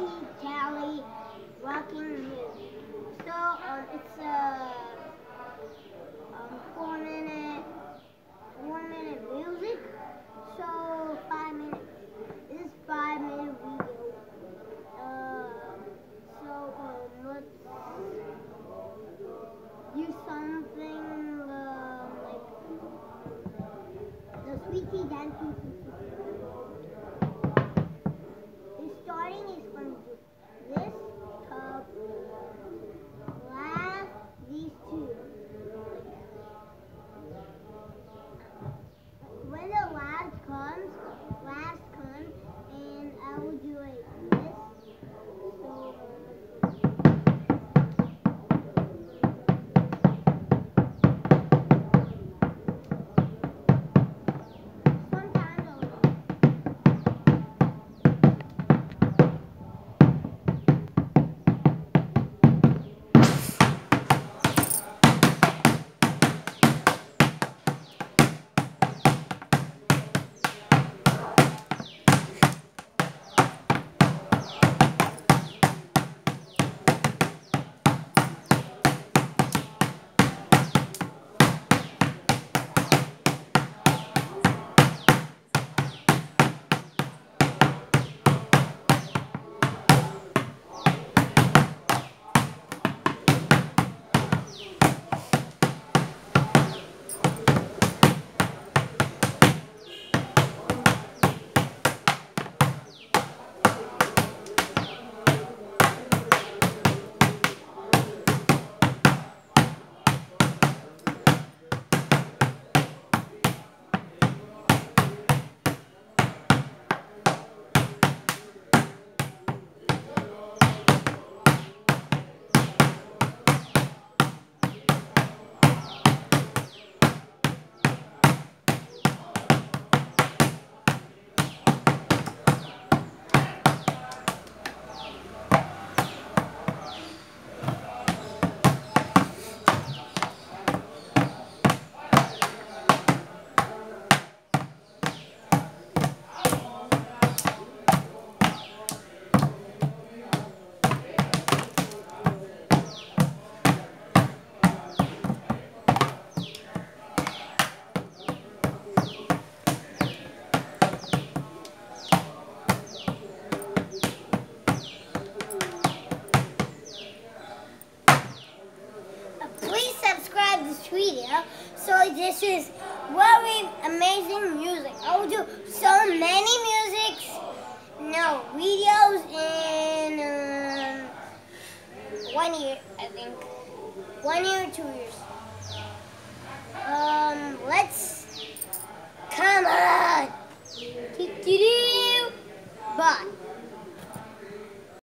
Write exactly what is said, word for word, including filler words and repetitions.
sweetie tally rocking music. So um, it's a um, four minute four minute music. So five minutes. This is five minute video. Uh, so um, let's do something uh, like the sweetie dancing. The starting is from this cup, last these two. When the last comes, last comes, and I will do like this. So. Please subscribe this video. So this is very amazing music. I will do so many musics, no videos in um, one year, I think. One year or two years. Um, let's